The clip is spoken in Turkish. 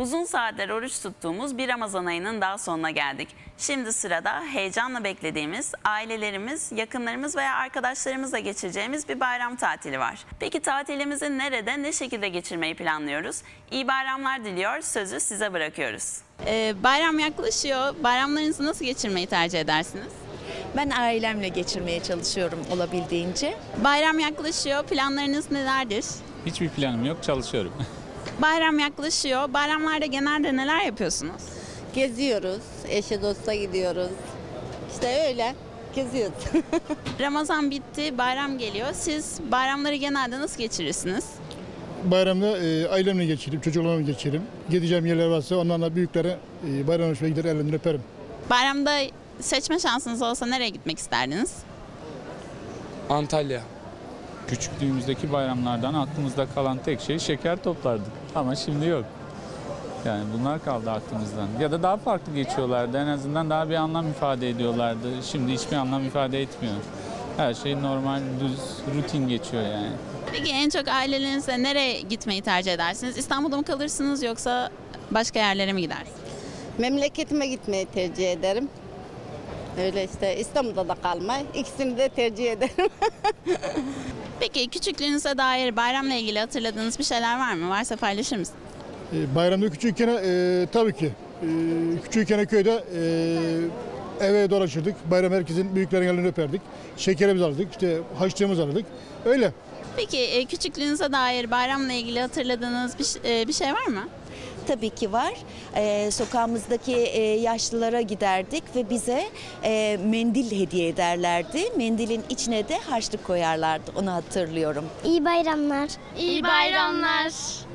Uzun saatler oruç tuttuğumuz bir Ramazan ayının daha sonuna geldik. Şimdi sırada heyecanla beklediğimiz, ailelerimiz, yakınlarımız veya arkadaşlarımızla geçireceğimiz bir bayram tatili var. Peki tatilimizi nerede, ne şekilde geçirmeyi planlıyoruz? İyi bayramlar diliyor, sözü size bırakıyoruz. Bayram yaklaşıyor. Bayramlarınızı nasıl geçirmeyi tercih edersiniz? Ben ailemle geçirmeye çalışıyorum olabildiğince. Bayram yaklaşıyor. Planlarınız nelerdir? Hiçbir planım yok, çalışıyorum. Bayram yaklaşıyor. Bayramlarda genelde neler yapıyorsunuz? Geziyoruz, eşe dosta gidiyoruz. İşte öyle geziyoruz. Ramazan bitti, bayram geliyor. Siz bayramları genelde nasıl geçirirsiniz? Bayramda ailemle geçireyim, çocuklarımla geçireyim. Gideceğim yerler varsa onlarla büyüklere bayramlaşmaya gider, ellerinden öperim. Bayramda seçme şansınız olsa nereye gitmek isterdiniz? Antalya. Küçüklüğümüzdeki bayramlardan aklımızda kalan tek şey şeker toplardık. Ama şimdi yok. Yani bunlar kaldı aklımızdan. Ya da daha farklı geçiyorlardı. En azından daha bir anlam ifade ediyorlardı. Şimdi hiçbir anlam ifade etmiyor. Her şey normal, düz, rutin geçiyor yani. Peki en çok ailelerinizle nereye gitmeyi tercih edersiniz? İstanbul'da mı kalırsınız yoksa başka yerlere mi gidersiniz? Memleketime gitmeyi tercih ederim. Öyle işte İstanbul'da da kalmayı, ikisini de tercih ederim. Peki küçüklüğünüze dair bayramla ilgili hatırladığınız bir şeyler var mı? Varsa paylaşır mısınız? Bayramda küçükken tabii ki küçükken köyde eve dolaşırdık. Bayram herkesin büyüklerin elini öperdik. Şekerimizi alırdık, işte harçlığımızı alırdık. Öyle. Peki küçüklüğünüze dair bayramla ilgili hatırladığınız bir şey var mı? Tabii ki var. Sokağımızdaki yaşlılara giderdik ve bize mendil hediye ederlerdi. Mendilin içine de harçlık koyarlardı. Onu hatırlıyorum. İyi bayramlar. İyi bayramlar.